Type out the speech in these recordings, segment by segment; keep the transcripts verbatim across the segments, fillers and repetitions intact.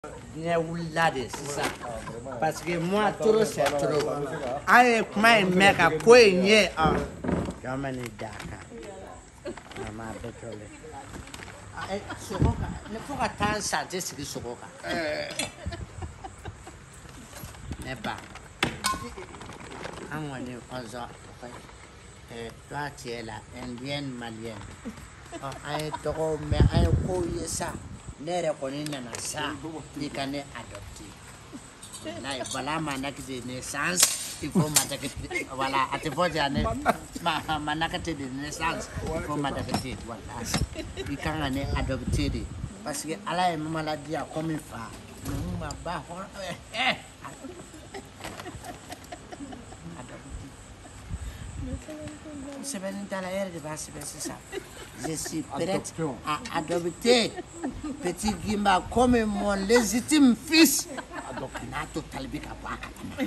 Diɲɛ wulila de sisan parce que moi trop c'est trop an ye kuma in mɛn ka ko in ye jɔn bɛ nin da kan mama bɛ tɔle sogo kan ne fo ka taa n san tɛ sigi sogo kan ne ba an kɔni ɔzɔ toi tu es la indienne malienne an ye tɔgɔw mɛn an ye kow ye sa ne yɛrɛ kɔni nana sa i ka ne adopté voilà mon acte de naissance il faut m'adopter voilà à te voir ne ma mon acte de naissance il faut m'adopter voilà i kan ka ne adopté de parce que ala ye maladie a comme fa mun ma ba eh semaine dans la ère de base c'est ça je suis prête à adopter petit Gimba comme mon légitime fils n'a total bi ka ba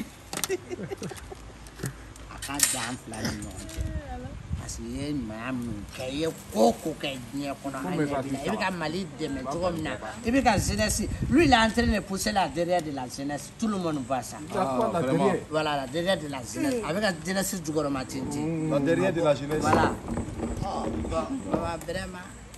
aka dan plan no parce que mamu kay ko ko kay ni ko na il ka mali de mais na il bi ka jeunesse lui il est en train de pousser la derrière de la jeunesse tout le monde voit ça voilà la derrière de la jeunesse avec la jeunesse du gouvernement la derrière de la jeunesse voilà oh vraiment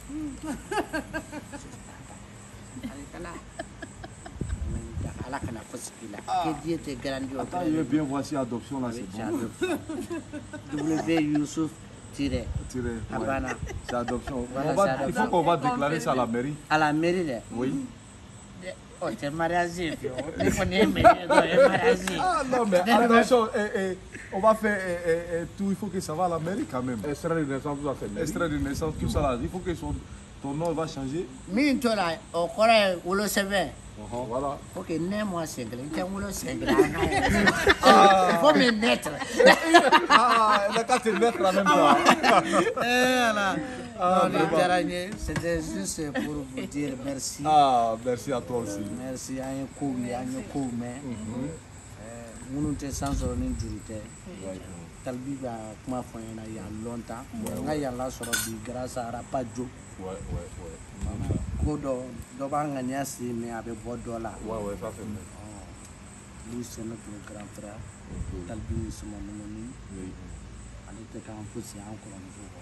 Allah kana possible que Dieu te grandit attends je vais bien voir si adoption là c'est bon W Youssouf tiré tiré Abana c'est adoption on va il faut qu'on va déclarer ça à la mairie à la mairie là oui oh c'est mariage il faut ne mariage ah non mais attention on va faire tout il faut que ça va à la mairie quand même extrait de naissance tout ça c'est extrait de naissance tout ça là il faut que son ton nom va changer min to la o kore wolo sebe voilà OK né moi single il wolo single il faut me naître ah la carte naître en même temps eh là ah c'était juste pour vous dire merci ah merci à toi aussi merci à un coup à un coup mais munu te sansoro ni jurite talbiba kuma fɔ ɲɛna il y a longtemps n ka yala sɔrɔ bi grâce à Rapadio ouais ouais ouais ko dɔ dɔ b'a ŋaniya si mais a bɛ bɔ dɔ la ouais ouais ça c'est vrai lui c'est notre grand frère talbi sama mumuni ale tɛ k'an fosi an kɔrɔmuso kɔ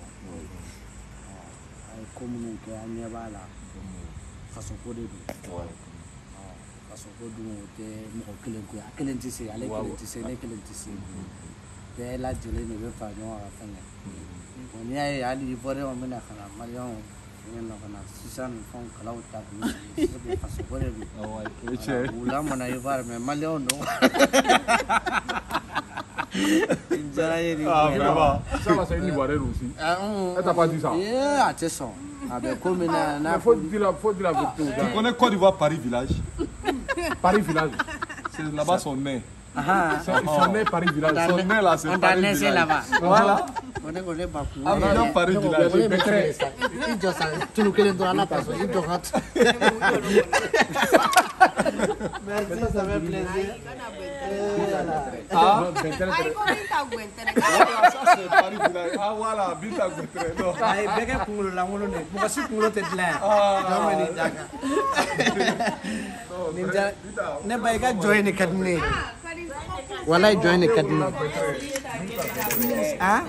a ye ko minnu kɛ an ɲɛ b'a la fasoko de don fasoko dun o tɛ mɔgɔ kelen ko ye a kelen tɛ se ale kelen tɛ se ne kelen tɛ se bɛɛ lajɛlen de bɛ fara ɲɔgɔn kan fɛn kɛ n'i y'a ye hali ivoiriyɛnw bɛna ka na maliyɛnw bɛna ka na sisan nin fɛnw kalaw ta k'u sigi fasoko de don u lamɔna ivoire mais maliyɛnw don diyara ye de ah vraiment ça va c'est une ivoirienne aussi elle t'a pas dit ça eh a tɛ sɔn a bɛ ko min na n'a faut dire la faut dire la vérité tu connais Côte d'Ivoire Paris village Paris village c'est là-bas son nez ah son nez Paris village son nez là c'est Paris village là-bas voilà on est on est pas pour ah non Paris village il doit ça tu nous kelen dans la personne il doit merci ça fait plaisir ah ça c'est Paris village ah voilà Binta Gouetre non ay bege kungolo la ngolo ne mo kasi kungolo te dilan ah non mais ni daga ninja ne bay ga join kadni wallahi join kadni ah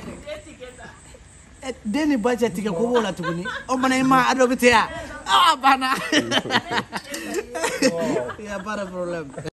deni budget ke ko wala tuguni o mana ma adobite ya ah bana ya para problème